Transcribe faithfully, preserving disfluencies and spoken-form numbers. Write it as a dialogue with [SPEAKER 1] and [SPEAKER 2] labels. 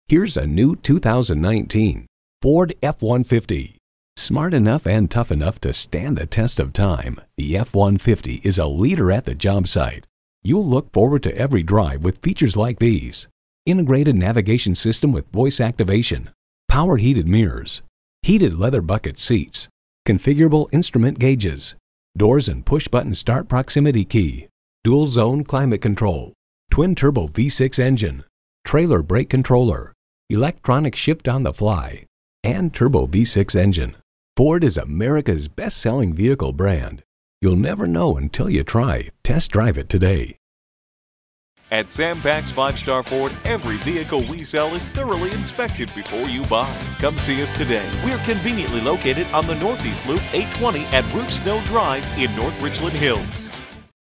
[SPEAKER 1] Here's a new two thousand nineteen Ford F one fifty. Smart enough and tough enough to stand the test of time, the F one fifty is a leader at the job site. You'll look forward to every drive with features like these: integrated navigation system with voice activation, power heated mirrors, heated leather bucket seats, configurable instrument gauges, doors and push-button start proximity key, dual zone climate control, twin turbo V six engine, trailer brake controller, electronic shift on the fly, and turbo V six engine. Ford is America's best-selling vehicle brand. You'll never know until you try. Test drive it today.
[SPEAKER 2] At Sam Pack's Five Star Ford, every vehicle we sell is thoroughly inspected before you buy. Come see us today. We're conveniently located on the Northeast Loop eight twenty at Root Snow Drive in North Richland Hills.